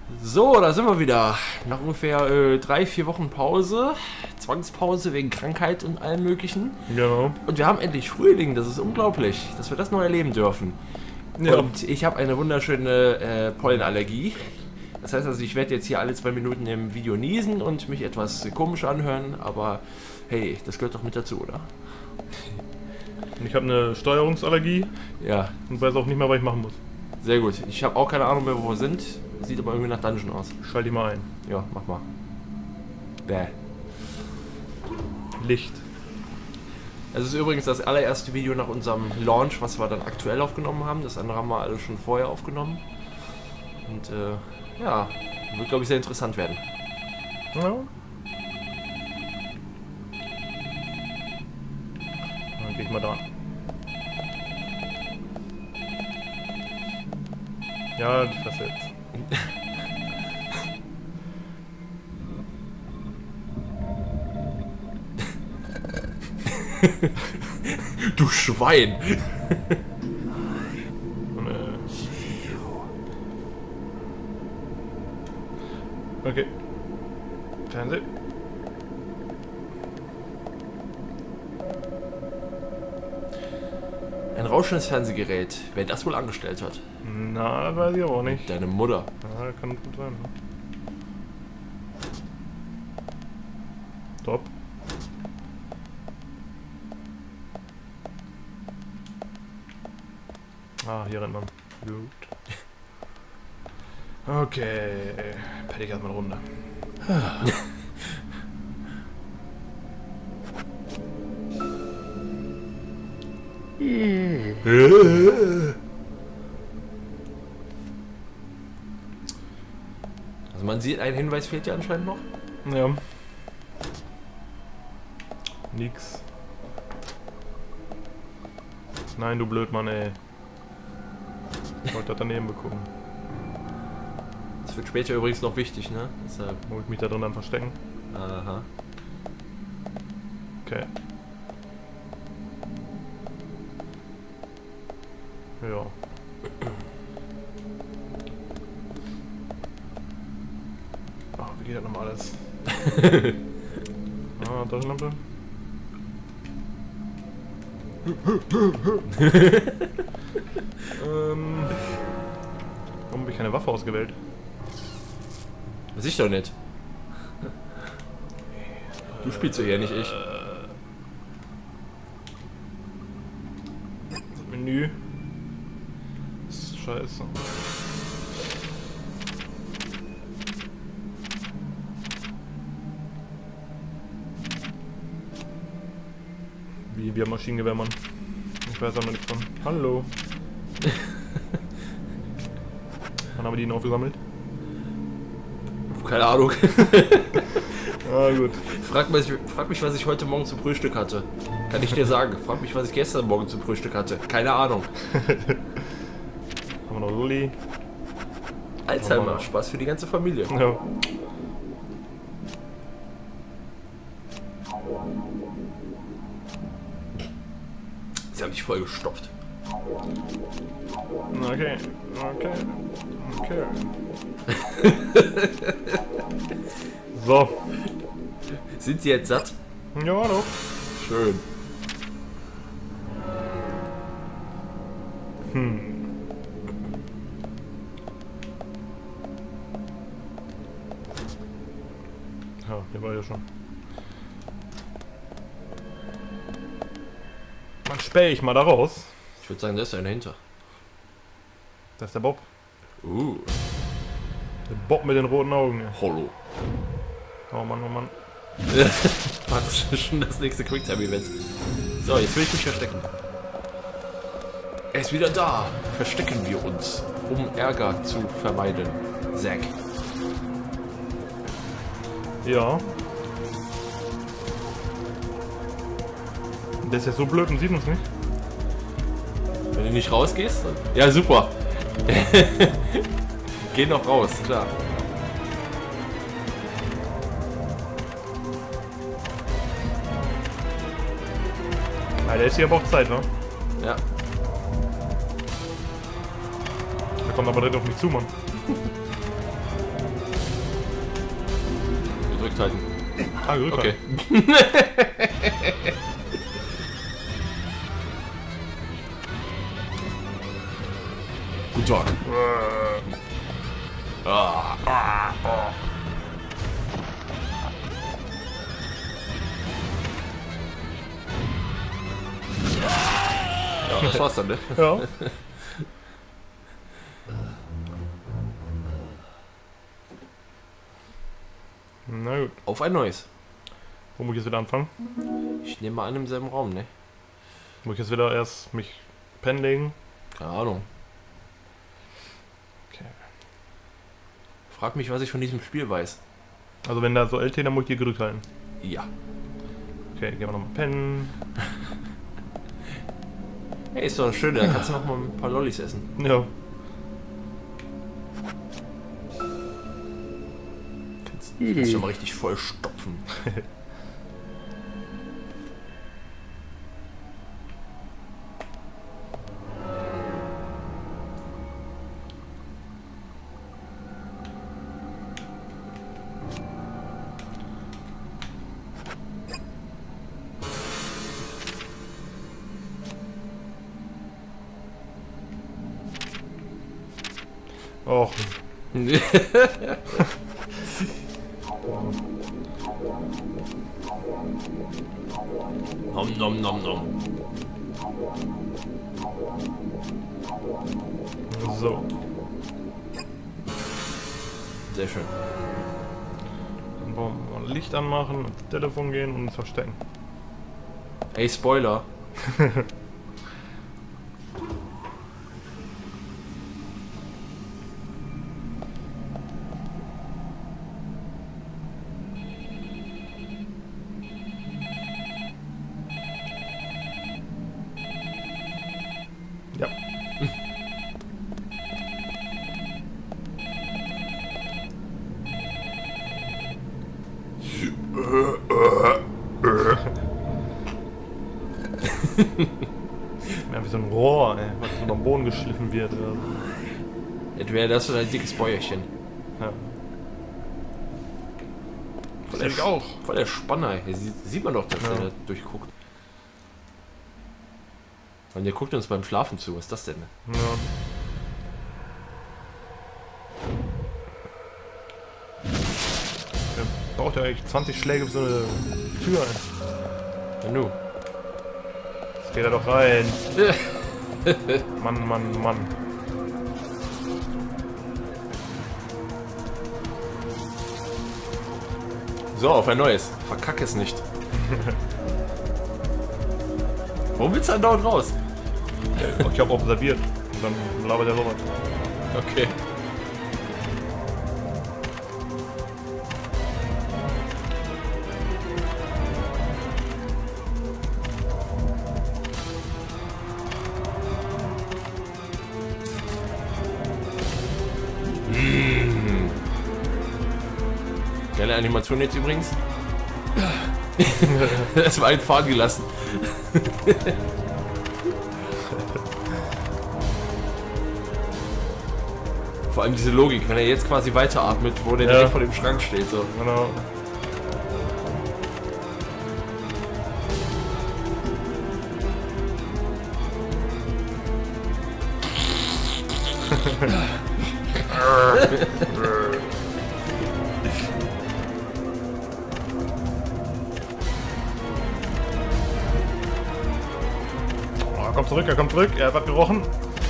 So, da sind wir wieder. Nach ungefähr 3-4 Wochen Pause. Zwangspause wegen Krankheit und allem möglichen. Genau. Und wir haben endlich Frühling. Das ist unglaublich, dass wir das noch erleben dürfen. Ja. Und ich habe eine wunderschöne Pollenallergie. Das heißt also, ich werde jetzt hier alle 2 Minuten im Video niesen und mich etwas komisch anhören. Aber hey, das gehört doch mit dazu, oder? Und ich habe eine Steuerungsallergie. Ja. Und weiß auch nicht mehr, was ich machen muss. Sehr gut. Ich habe auch keine Ahnung mehr, wo wir sind. Sieht aber irgendwie nach Dungeon aus. Schalte ich mal ein. Ja, mach mal. Bäh. Licht. Es ist übrigens das allererste Video nach unserem Launch, was wir dann aktuell aufgenommen haben. Das andere haben wir alle schon vorher aufgenommen. Und ja, wird glaube ich sehr interessant werden. Ja. Dann geh ich mal da. Ja, die Fresse jetzt. Du Schwein! Okay. Fernsehen. Ein rauschendes Fernsehgerät. Wer das wohl angestellt hat? Na, das weiß ich aber auch nicht. Deine Mutter. Ja, kann gut sein. Ne? Top. Ah, hier rennt man. Gut. Okay. Pette ich erstmal eine Runde. Also man sieht, ein Hinweis fehlt ja anscheinend noch. Ja. Nix. Nein, du Blödmann, ey. Ich wollte das daneben bekommen. Das wird später übrigens noch wichtig, ne? Deshalb. Muss ich mich da drin dann verstecken? Aha. Okay. Ja. Oh, wie geht das nochmal alles? Ah, Taschenlampe. Warum habe ich keine Waffe ausgewählt? Das ist doch nicht. Du spielst so hier, nicht ich. Menü. Das ist scheiße. Wie ein Maschinengewehrmann. Ich weiß auch noch nichts von. Hallo. Wann haben wir die ihn aufgesammelt? Keine Ahnung. Ah, gut. Frag mich, was ich heute Morgen zum Frühstück hatte. Kann ich dir sagen. Frag mich, was ich gestern Morgen zum Frühstück hatte. Keine Ahnung. Haben wir noch Lulli? Alzheimer. Spaß für die ganze Familie. Ja. Sie haben dich voll gestopft. Okay. Okay. Okay. So. Sind Sie jetzt satt? Ja, doch. Schön. Ja, der war ja schon. Dann spähe ich mal da raus. Ich würde sagen, da ist einer hinter. Das ist der Bob. Der Bob mit den roten Augen. Hollow. Oh Mann, oh Mann. Das ist schon das nächste Quicktime-Event. So, jetzt will ich mich verstecken. Er ist wieder da. Verstecken wir uns, um Ärger zu vermeiden. Zack. Ja. Der ist ja so blöd und sieht uns nicht. Wenn du nicht rausgehst? Ja, super. Geh noch raus, klar. Ah, der ist hier aber auch Zeit, wa? Ja. Der kommt aber direkt auf mich zu, Mann. gedrückt halten. Ah, gedrückt Okay. Guten Tag. Ja, das war's dann, ne? Ja. Na gut. Auf ein neues. Wo muss ich jetzt wieder anfangen? Ich nehme mal an im selben Raum, ne? Muss ich jetzt wieder erst mich pennen legen? Keine Ahnung. Okay. Frag mich, was ich von diesem Spiel weiß. Also wenn da so LT, dann muss ich die gedrückt halten. Ja. Okay, gehen wir nochmal pennen. Hey, ist doch schön, da kannst du noch mal ein paar Lollis essen. Ja. Kannst schon mal richtig voll stopfen. Och. Nom nom nom nom. So. Sehr schön. Dann wollen wir mal Licht anmachen, ans Telefon gehen und uns verstecken. Ey, Spoiler. Ja. Ja, wie so ein Rohr, ey, was so am Boden geschliffen wird. Entweder das oder ein dickes Bäuerchen. Ja. Voll der, auch. voll der Spanner. Hier sieht man doch, dass Ja. der da durchguckt. Und der guckt uns beim Schlafen zu. Was ist das denn? Ja. Der braucht ja eigentlich 20 Schläge für so eine Tür. Ey. Ja, nu. Jetzt geht er doch rein. Mann, Mann, Mann. So, auf ein neues. Verkack es nicht. Warum willst du dann dauernd raus? Ich habe observiert. Und dann labert er sowas. Okay. Geile Animation jetzt übrigens. Das war ein Faden gelassen. Vor allem diese Logik, wenn er jetzt quasi weiteratmet, wo der Ja. direkt vor dem Schrank steht. So. Genau. Oh, er kommt zurück, er hat was gerochen.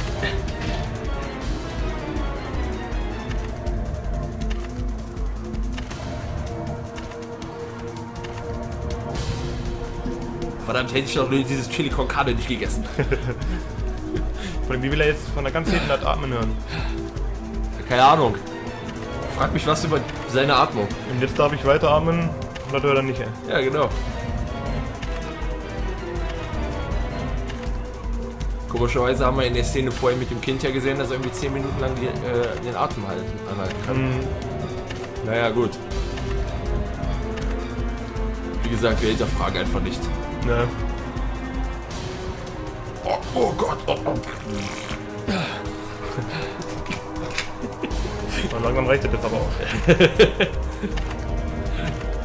Verdammt, hätte ich doch nur dieses Chili con Carne nicht gegessen. Vor allem, wie will er jetzt von der ganz hinten das Atmen hören? Keine Ahnung. Frag mich was über seine Atmung. Und jetzt darf ich weiteratmen und das hört er nicht. Ey. Ja, genau. Komischerweise haben wir in der Szene vorher mit dem Kind ja gesehen, dass er irgendwie 10 Minuten lang den Atem anhalten kann. Mhm. Naja, gut. Wie gesagt, wir hinterfragen einfach nicht. Ne. Oh Gott, oh. Und langsam reicht das jetzt aber auch.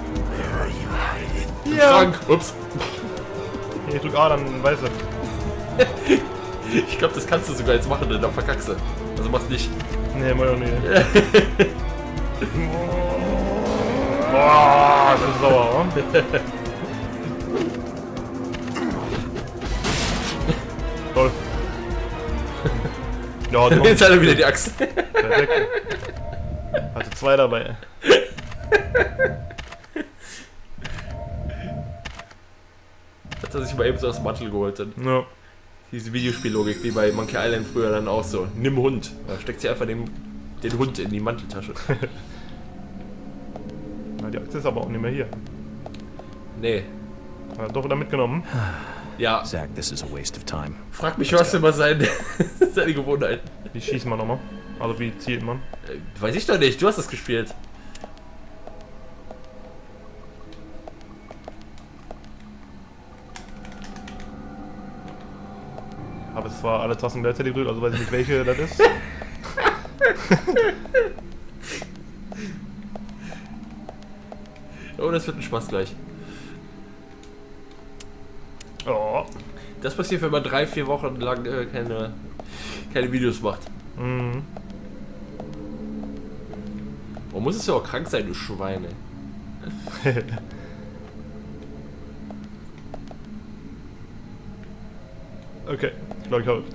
Ja. Frank. Ups. Ich drück A, dann weiß er. Ich glaube, das kannst du sogar jetzt machen, dann verkackst du. Also mach's nicht. Nee, mach doch nicht. Boah, das ist sauer, oder? Toll. Ja, Jetzt hat er wieder die Axt. Perfekt. Hatte 2 dabei. Hat er sich mal eben so aus dem Mantel geholt. Dann. Ja. Diese Videospiellogik, wie bei Monkey Island früher dann auch so. Nimm Hund. Da steckt sie einfach den Hund in die Manteltasche. Na, die Axt ist aber auch nicht mehr hier. Nee. Hat er doch wieder mitgenommen. Ja. Zack, this is a waste of time. Frag mich, was immer seine Gewohnheiten. Wie schießt man nochmal? Also wie zielt man? Weiß ich doch nicht, du hast das gespielt. Habe es zwar alle Tasten gleichzeitig gedrückt, also weiß ich nicht, welche das ist. Oh, das wird ein Spaß gleich. Oh. Das passiert, wenn man 3-4 Wochen lang keine Videos macht. Mhm. Man muss es ja auch krank sein, du Schweine. Okay, ich glaube, ich habe.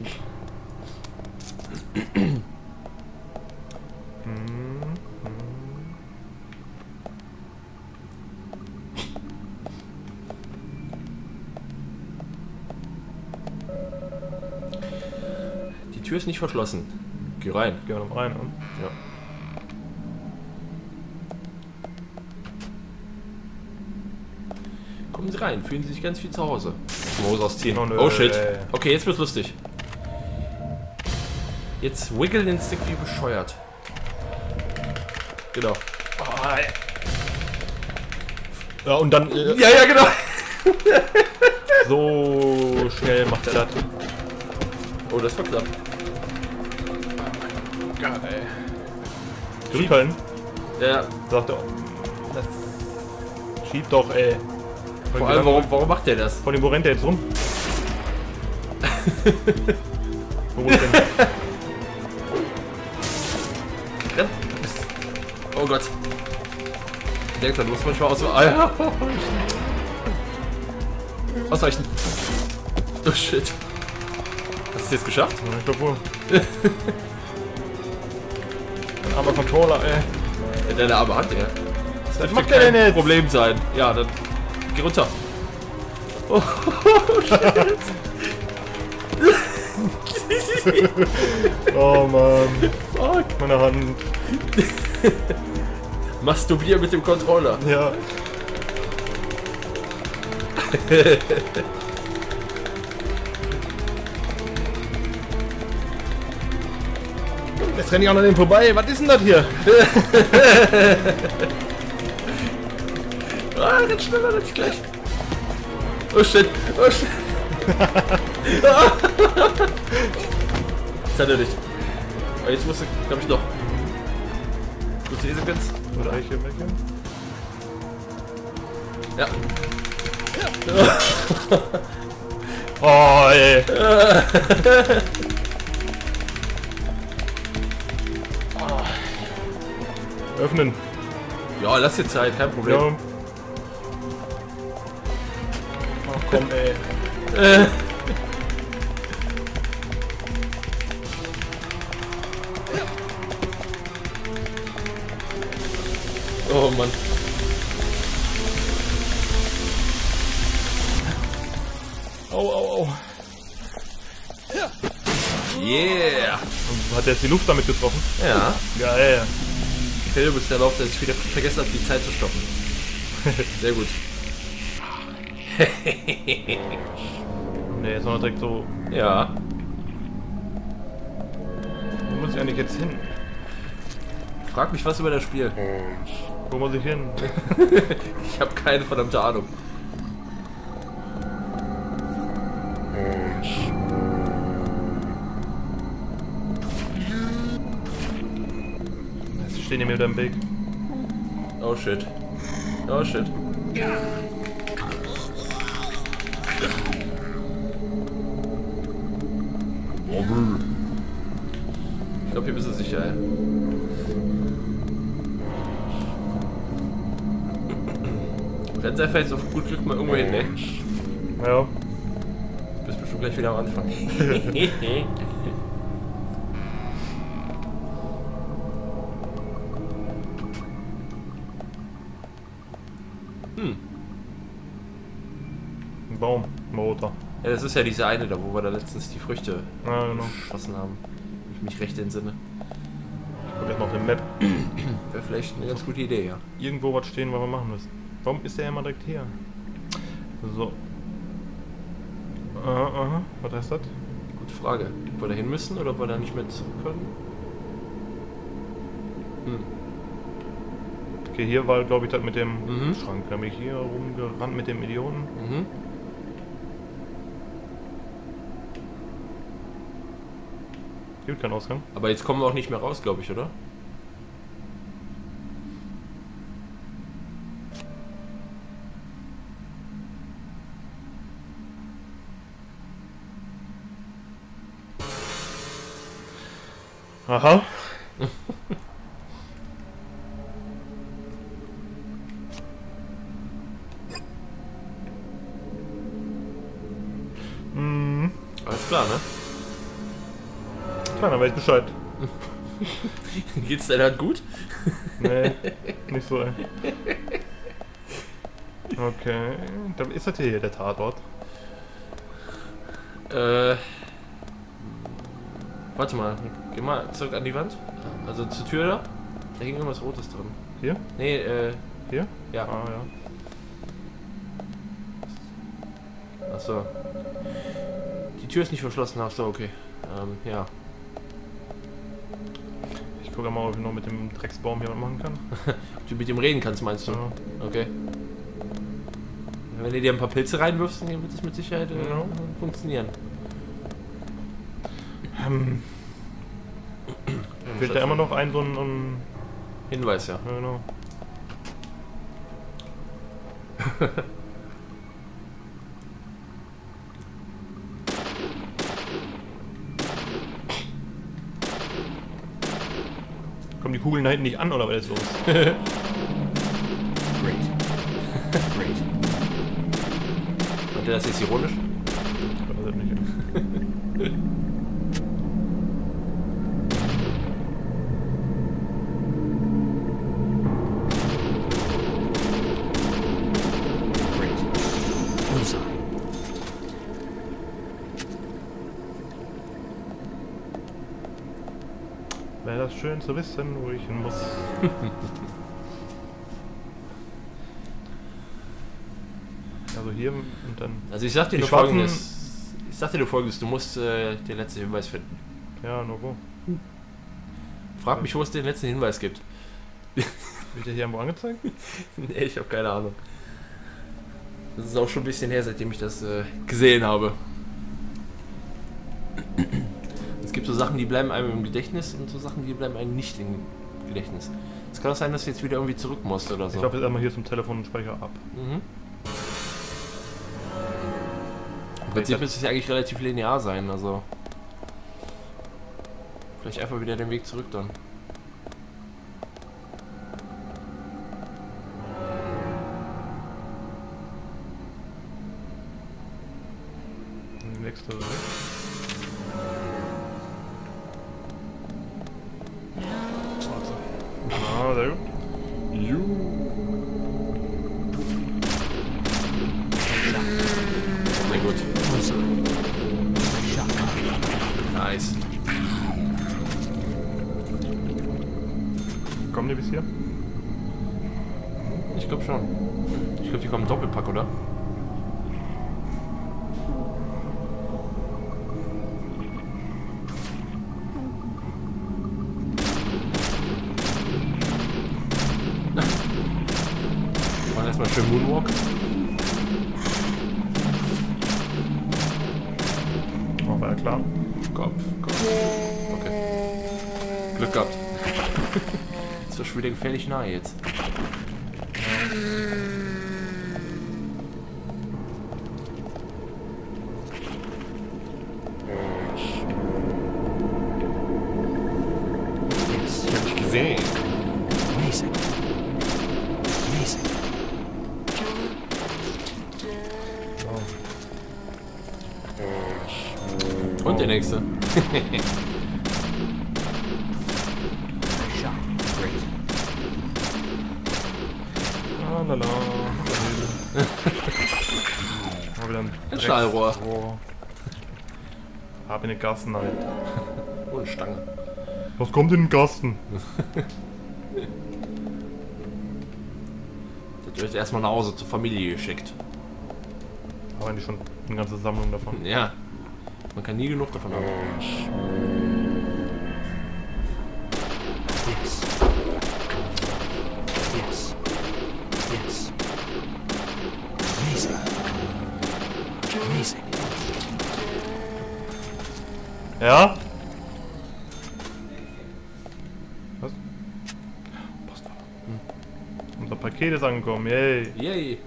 Die Tür ist nicht verschlossen. Geh rein. Gehen wir noch rein, oder? Ja. Kommen Sie rein, fühlen Sie sich ganz viel zu Hause. Hose ausziehen. Oh, nö. Oh shit. Okay, jetzt wird's lustig. Jetzt wiggle den Stick wie bescheuert. Genau. Ja, und dann. Ja, ja, genau. So schnell macht er das. Oh, das war knapp. Geil. Drücken, Ja, sagt er. Das schiebt doch, ey. vor allem, warum macht der das? Von dem, wo rennt der jetzt rum? Wo ist denn? Renn. Oh Gott. Der denkt, muss manchmal aus. Ah, ja. Ausweichen. Oh shit. Hast du es jetzt geschafft? Ja, ich glaub wohl. Ein armer Controller, ey. Deine arme Hand, ey. Was macht der denn jetzt? Problem sein. Ja, dann geh runter. Oh, shit. Oh Mann. Fuck. Meine Hand. Masturbier mit dem Controller. Ja. Jetzt renne ich auch noch an dem vorbei. Was ist denn das hier? Ah, renn schneller, renn ich gleich. Oh shit, oh shit. Jetzt hat er nicht. Aber jetzt musst du, glaube ich, noch. Gute Sequenz. Oder welche? Ja. Oh, ey. Öffnen. Ja, lass dir Zeit, kein Problem. Ja. Ach komm, ey. Oh Mann. Au, au, au. Yeah. Und hat er jetzt die Luft damit getroffen? Ja. Geil. Ich fällt übrigens der Lauf, dass ich wieder vergessen habe, die Zeit zu stoppen. Sehr gut. Ne, jetzt noch direkt so. Ja. Wo muss ich eigentlich jetzt hin? Frag mich was über das Spiel. Wo muss ich hin? Ich habe keine verdammte Ahnung. Jetzt stehen die mir wieder im Weg. Oh shit. Oh shit. glaube, hier bist du sicher, ey. Rennst einfach jetzt auf gut Glück mal irgendwo hin, ne? Ja. Du bist bestimmt gleich wieder am Anfang. Ein Baum, ein roter. Ja, das ist ja diese eine da, wo wir da letztens die Früchte Ja, genau. geschossen haben. Wenn ich mich recht entsinne. Ich guck erstmal auf den Map. Wäre vielleicht eine ganz gute Idee, ja. Irgendwo was stehen, was wir machen müssen. Warum ist der immer direkt hier? So. Aha, was heißt das? Gute Frage. Ob wir da hin müssen oder ob wir da nicht mehr zurück können? Okay, hier war, glaube ich, das mit dem Mhm. Schrank. Da bin ich hier rumgerannt mit dem Idioten. Mhm. Gibt keinen Ausgang. Aber jetzt kommen wir auch nicht mehr raus, glaube ich, oder? Aha. Mhm. Alles klar, ne? Klar, dann weiß ich Bescheid. Geht's deiner Hand gut? Nee, nicht so, ey. Okay, dann ist das hier der Tatort. Warte mal, geh mal zurück an die Wand. Also zur Tür da. Da hing irgendwas Rotes drin. Hier? Nee, Hier? ja. Ah, ja. Achso. Die Tür ist nicht verschlossen, ach so, okay. Ja. Ich gucke mal, ob ich noch mit dem Drecksbaum hier was machen kann. Ob du mit ihm reden kannst, meinst du? Ja. Okay. Wenn du dir ein paar Pilze reinwirfst, dann wird es mit Sicherheit Ja. funktionieren. Fehlt da immer noch so ein Hinweis, ja. ja, genau. Kommen die Kugeln da hinten nicht an, oder was ist los? Great. Great. Meint ihr das jetzt ironisch? Ich weiß es nicht. Great. Bullseye. Wäre das schön zu wissen, wo ich hin muss. Also hier und dann. Also ich sag dir Die nur schwarzen- folgendes. Ich sag dir nur folgendes, du musst den letzten Hinweis finden. Ja, nur wo? Frag mich, wo es den letzten Hinweis gibt. Wird der hier irgendwo angezeigt? Nee, ich habe keine Ahnung. Das ist auch schon ein bisschen her, seitdem ich das gesehen habe. Es gibt so Sachen, die bleiben einem im Gedächtnis und so Sachen, die bleiben einem nicht im Gedächtnis. Es kann auch sein, dass du jetzt wieder irgendwie zurück musst oder so. Ich laufe jetzt einmal hier zum Telefon und speichere ab. Mhm. Im Prinzip müsste es ja eigentlich relativ linear sein, also. Vielleicht einfach wieder den Weg zurück dann. Den nächste weg. Ah, sehr gut. Sehr gut. Nice. Kommen die bis hier? Ich glaube schon. Ich glaube, die kommen Doppelpack, oder? Machen erstmal schön Moonwalk. Oh, war ja klar. Kopf. Okay. Glück gehabt. Das war schon wieder gefährlich nahe jetzt. Music. Music. Music. Und der nächste. Shot. Great. Lala. Mal wieder Ein Stahlrohr. Rohr. Hab in den Gassen halt. Oh, eine Stange. Was kommt in den Gasten? Das wird erstmal nach Hause zur Familie geschickt. Haben die schon eine ganze Sammlung davon. Ja. Man kann nie genug davon haben. Yes. Yes. Yes. Music. Music. Ja? Was? Postfach. Unser Paket ist angekommen, yay. Yay.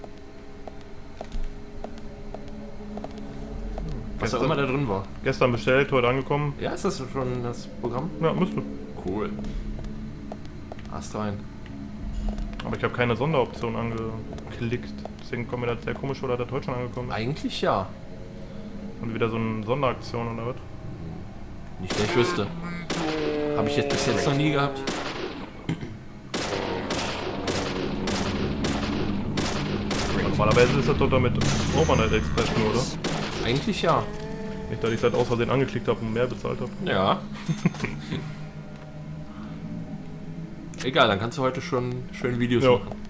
Was auch immer da drin war. Gestern bestellt, heute angekommen. Ja, ist das schon das Programm? Ja, müsste. Cool. Ast rein. Aber ich habe keine Sonderoption angeklickt. Deswegen kommt mir das sehr komisch vor, dass das heute schon angekommen ist. Eigentlich ja. Und wieder so eine Sonderaktion oder was? Nicht, dass ich wüsste. Habe ich jetzt bis jetzt noch nie gehabt. Normalerweise ist das doch damit Overnight Express nur, oder? Eigentlich ja. Nicht, dass ich das aus Versehen angeklickt habe und mehr bezahlt habe. Ja. Egal, dann kannst du heute schon schön Videos Ja. machen.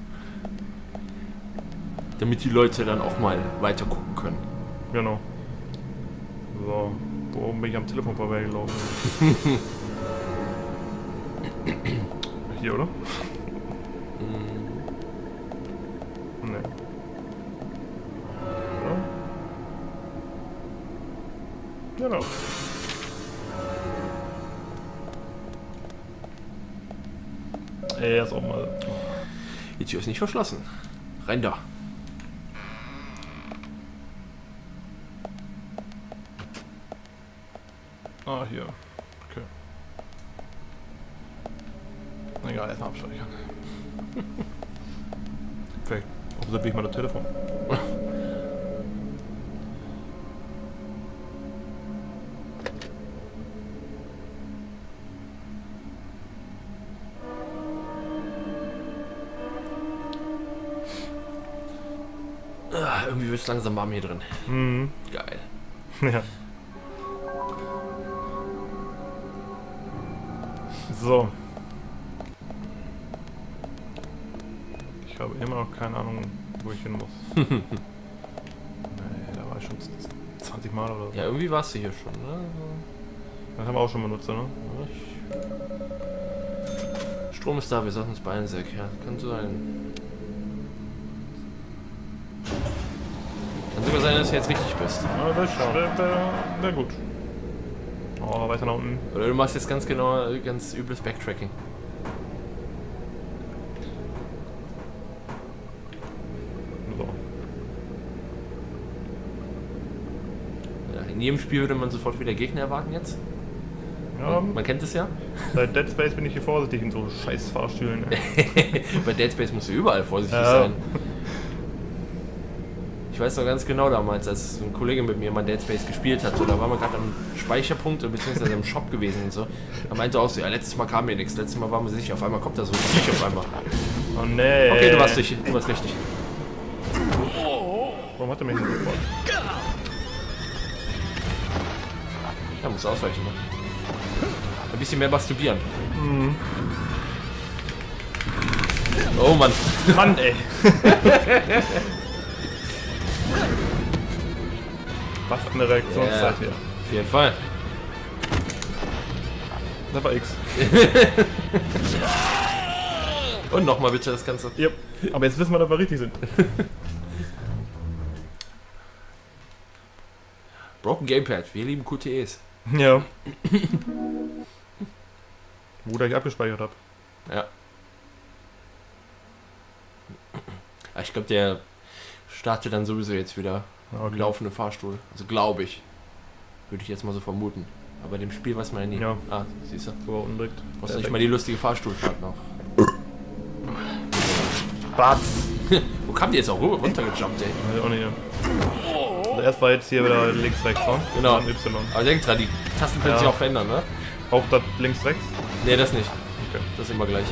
Damit die Leute dann auch mal weiter gucken können. Genau. So, wo bin ich am Telefon vorbeigelaufen? Hier, oder? Nee. Ja? Genau. Erst auch mal. Die Tür ist nicht verschlossen. Rein da. Ah, hier. Okay. Egal, erstmal abspeichern. Vielleicht observiere ich mal das Telefon. Irgendwie wird es langsam warm hier drin. Mhm. Geil. Ja. So. Ich habe immer noch keine Ahnung, wo ich hin muss. Nee, da war ich schon 20 Mal oder so. Ja, irgendwie warst du hier schon, ne? Das haben wir auch schon benutzt, ne? Strom ist da, wir sollten uns beeilen, Zack. Ja, kann sein. Kann sogar sein, dass du jetzt richtig bist. Ja, das wär gut. Oh, weiter nach unten. Oder du machst jetzt ganz genau, ganz übles Backtracking. So. Ja, in jedem Spiel würde man sofort wieder Gegner erwarten jetzt. Ja, Man kennt es ja. seit Dead Space bin ich hier vorsichtig in so scheiß Fahrstühlen. Bei Dead Space musst du überall vorsichtig Ja. sein. Ich weiß noch ganz genau damals, als ein Kollege mit mir mal Dead Space gespielt hat, so, da waren wir gerade am Speicherpunkt bzw. im Shop gewesen und so. Da meinte er auch so, ja, letztes Mal kam mir nichts, letztes Mal waren wir sicher, auf einmal kommt da so ein Viech auf einmal. Oh nee. Okay, du warst richtig. Warum hat er mich nicht sofort? Ja, musst du ausweichen, ne? Ein bisschen mehr masturbieren. Oh Mann. Mann, ey. Was eine Reaktionszeit hier. Auf jeden Fall. Das war X. Und nochmal bitte das Ganze. Yep. Aber jetzt wissen wir, dass wir richtig sind. Broken Gamepad, wir lieben QTEs. Ja. Wo ich abgespeichert habe. Ja. Ah, ich glaube, der startet dann sowieso jetzt wieder. Okay. Laufende Fahrstuhl. Also glaube ich. Würde ich jetzt mal so vermuten. Aber dem Spiel weiß man ja nie. Ja. Ah, siehst du. So unten direkt. Brauchst du nicht mal die lustige Fahrstuhlfahrt noch. Batz! Wo kam die jetzt auch runtergejumpt, ey? Weiß ich auch nicht. Also erst war jetzt hier wieder links, rechts, ne? Genau. Dann Y. Aber denk dran, die Tasten können sich auch verändern, ne? Auch das links, rechts? Ne, das nicht. Okay. Das ist immer gleich.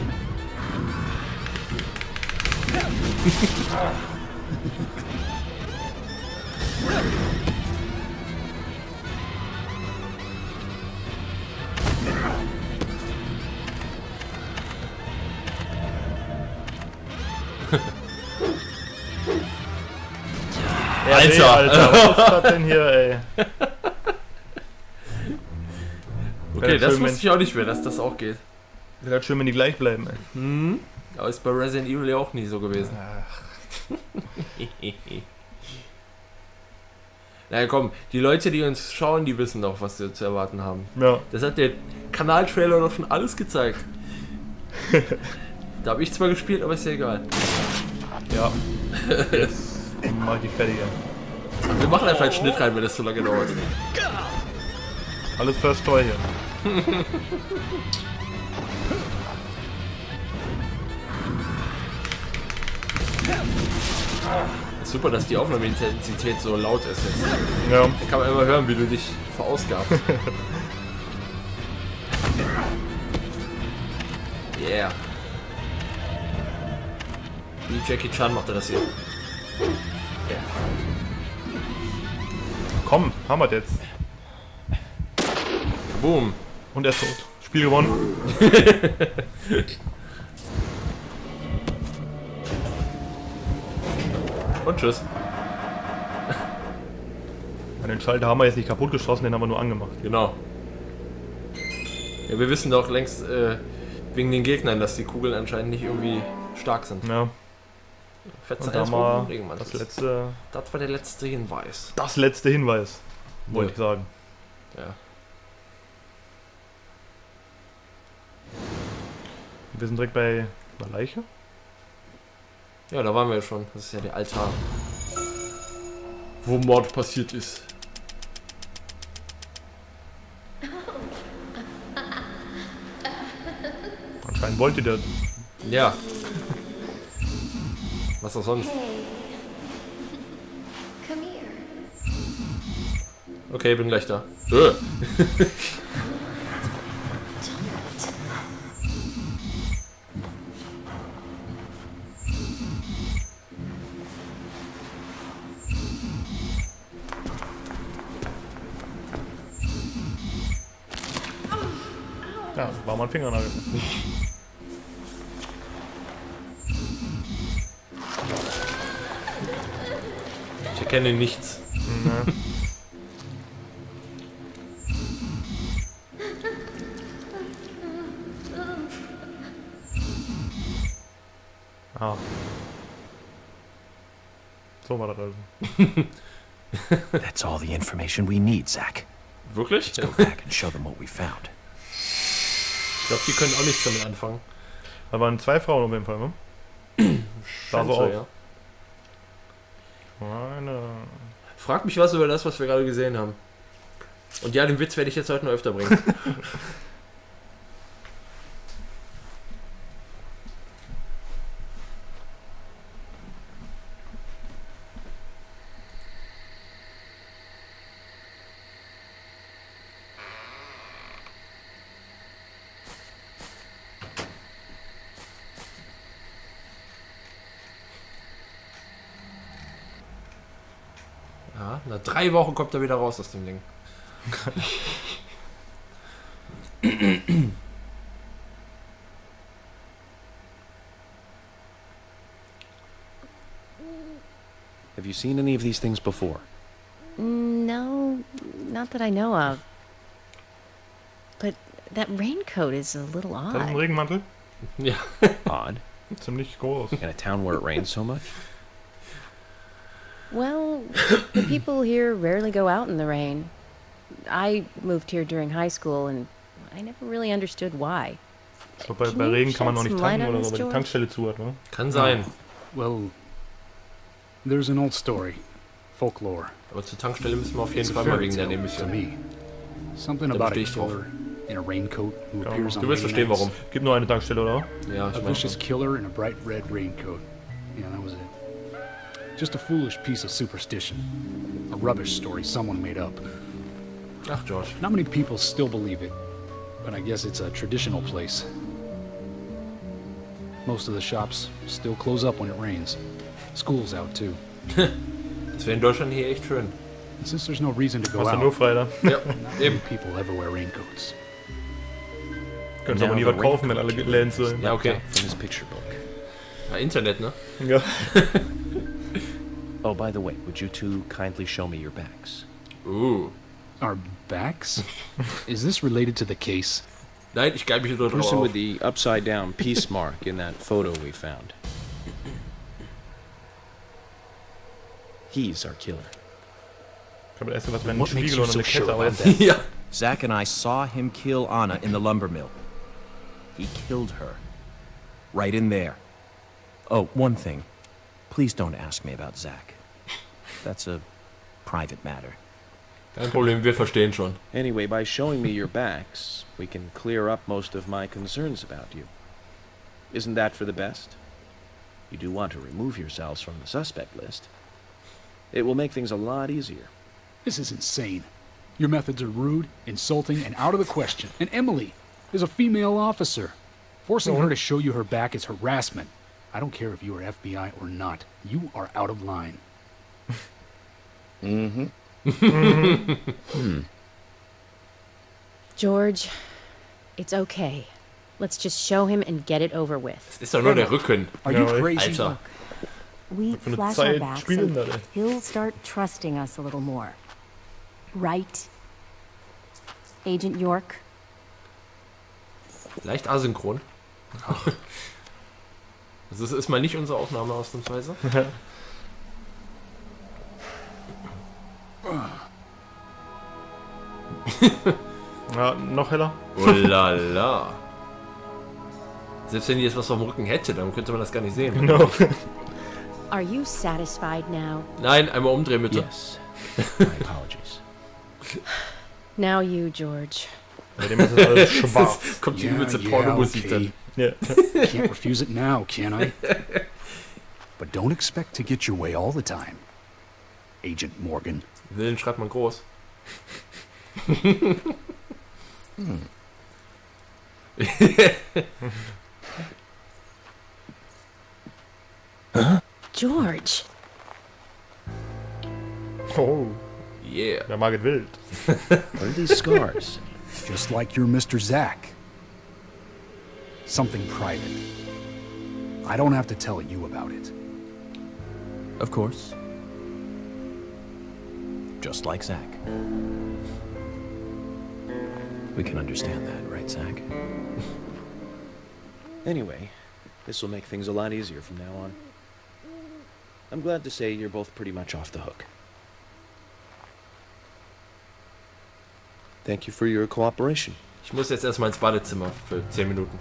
Ja, Alter. nee, Alter, was ist das denn hier, ey? Okay, Ja, das schön, wusste ich auch nicht mehr, dass das auch geht. Wäre halt schön, wenn die gleich bleiben, ey. Hm? Aber ist bei Resident Evil ja auch nie so gewesen. Na komm, die Leute, die uns schauen, die wissen doch, was sie zu erwarten haben. Ja. Das hat der Kanaltrailer doch schon alles gezeigt. Da habe ich zwar gespielt, aber ist ja egal. Ja. Jetzt mach ich die fertig, ey. Wir machen einfach einen Schnitt rein, wenn das so lange dauert. Alles First Toy hier. Super, dass die Aufnahmeintensität so laut ist jetzt. Ja. Da kann man immer hören, wie du dich verausgabst. Yeah. Wie Jackie Chan macht er das hier. Yeah. Komm, haben wir jetzt. Boom. Und er ist tot. Spiel gewonnen. Und tschüss. Den Schalter haben wir jetzt nicht kaputt geschossen, den haben wir nur angemacht. Genau. Ja, wir wissen doch längst wegen den Gegnern, dass die Kugeln anscheinend nicht irgendwie stark sind. Ja. Fetzer Und da mal Regenmann. das letzte. Das war der letzte Hinweis. Das letzte Hinweis. Wollte ich sagen. Ja. Wir sind direkt bei einer Leiche. Ja, da waren wir ja schon. Das ist ja der Altar. Wo Mord passiert ist. Anscheinend wollt ihr das. Ja. Was auch sonst. Hey. Come here. Okay, bin gleich da. Ja, war mal ein Fingernagel. Ich erkenne nichts. Ne. Ah. So war das also. That's all the information we need, Zach. Wirklich? Let's go back and show them what we found. Ich glaube, die können auch nichts damit anfangen. Da waren 2 Frauen auf jeden Fall, ne? Sah so aus. Ja. Eine. Frag mich was über das, was wir gerade gesehen haben. Und ja, den Witz werde ich jetzt heute noch öfter bringen. Ja, nach 3 Wochen kommt er wieder raus aus dem Ding. Have you seen any of these things before? No, not that I know of. But that raincoat is a little Das ist ein odd. Regenmantel. Ja. Odd. Ziemlich groß. In a town where it rains so much? Well, the people here rarely go out in the rain. I moved here during high school and I never really understood why. Ich glaube, bei Can you Regen kann man noch shed nicht some light tanken on oder so, this, weil die George? Tankstelle zu hat, ne? Kann sein. Well, there's an old story, folklore. Aber zur Tankstelle müssen wir auf jeden It's a Fall mal fairy wegen der tale to Emission. me. Something Da about a bestehe ich drauf. killer in a raincoat who Ja, appears on Du wirst late verstehen, nights. warum. Gibt nur eine Tankstelle, oder? Ja, ich A meine vicious schon. killer in a bright red raincoat. Yeah, that was it. Just a foolish piece of superstition. A rubbish story someone made up. Ach, George. Not many people still believe it, but I guess it's a traditional place. Most of the shops still close up when it rains. School's out too. Das wäre in Deutschland hier echt schön. And since there's no reason to go Hast du nur out, frei da. Ja, not many eben. people ever wear raincoats. Können aber nie was kaufen, wenn alle Läden zu sind. Ja, okay. From his picture book. Ja, Internet, ne? Ja. Oh, by the way, would you two kindly show me your backs? Our backs? Is this related to the case? Nein, ich geil mich hier Person drauf. with the upside down peace mark in that photo we found. He's our killer. Ich habe erst gedacht, wenn ein What makes Spiegel you oder so eine sure Kette, aber about jetzt. that? Ja. Zach and I saw him kill Anna in the lumber mill. He killed her. Right in there. Oh, one thing. Please don't ask me about Zach. That's a private matter. Kein Problem, wir verstehen schon. Anyway, by showing me your backs, we can clear up most of my concerns about you. Isn't that for the best? You do want to remove yourselves from the suspect list. It will make things a lot easier. This is insane. Your methods are rude, insulting, and out of the question. And Emily is a female officer. Forcing her to show you her back is harassment. I don't care if you are FBI or not. You are out of line. George, it's okay. Let's just show him and get it over with. Das ist doch nur der Rücken. Are Ja, you ey. crazy? Alter. We Für eine flash our Zeit backs spielen and da, ey. he'll start trusting us a little more. Right? Agent York? Leicht asynchron. Das ist mal nicht unsere Aufnahme ausnahmsweise. Ja, noch heller. Oh la la. Selbst wenn die jetzt was vom Rücken hätte, dann könnte man das gar nicht sehen. Genau. Are you satisfied now? Nein, einmal umdrehen bitte. Yes. My apologies. Now you, George. Bei dem ist es alles schwarz. Kommt die Yeah, übelste yeah, Pornomusik okay. Ja. Can't refuse it now, can I? But don't expect to get your way all the time. Agent Morgan. dann. Willen schreibt man groß. George! Oh, Yeah. wer mag es wild? What are these scars? Just like your Mr. Zach. Something private. I don't have to tell you about it. Of course. Just like Zach. We can understand that, right, Zach? Anyway, this will make things a lot easier from now on. I'm glad to say you're both pretty much off the hook. Thank you for your cooperation. Ich muss jetzt erstmal ins Badezimmer für 10 Minuten.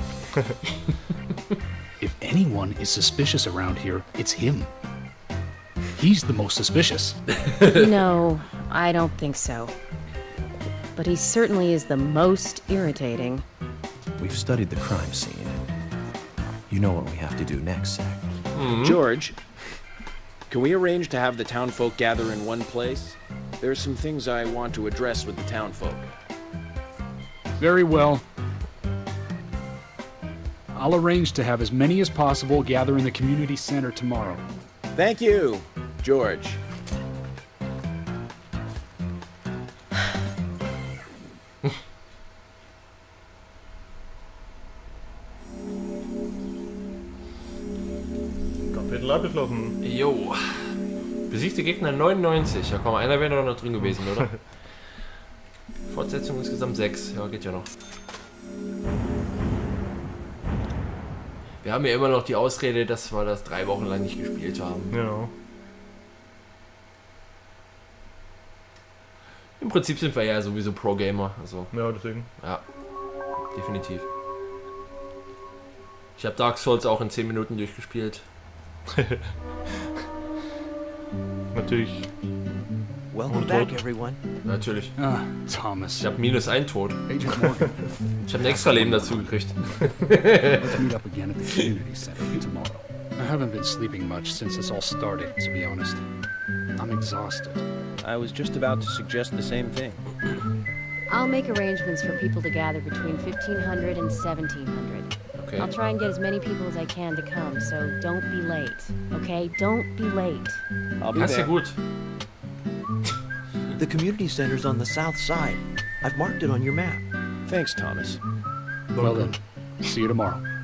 If anyone is suspicious around here, it's him. He's the most suspicious. No, I don't think so. But he certainly is the most irritating. We've studied the crime scene. You know what we have to do next, Zach. George, can we arrange to have the townfolk gather in one place? There are some things I want to address with the townfolk. Very well. I'll arrange to have as many as possible gather in the community center tomorrow. Thank you, George. Kapitel abgeschlossen. Jo. Besiegte Gegner 99. Ja komm, einer wäre doch noch drin gewesen, oder? Fortsetzung insgesamt 6. Ja, geht ja noch. Wir haben ja immer noch die Ausrede, dass wir das 3 Wochen lang nicht gespielt haben. Ja. Im Prinzip sind wir ja sowieso Pro-Gamer. Also, Ja, deswegen. ja. Definitiv. Ich habe Dark Souls auch in 10 Minuten durchgespielt. Natürlich Welcome Und back, tot. everyone. Natürlich. Ah, Thomas. Ich habe -1 Tod. Agent Morgan. Ich habe ein extra Leben dazu gekriegt. Let's meet up again at the community center tomorrow. I haven't been sleeping much since this all started, to be honest. I'm exhausted. I was just about to suggest the same thing. I'll make arrangements for people to gather between 1500 and 1700. Okay. I'll try and get as many people as I can to come, so don't be late. Okay? Don't be late. I'll be Das ist ja there. gut. The community center's on the south side. I've marked it on your map. Thanks, Thomas. Well then, see you tomorrow.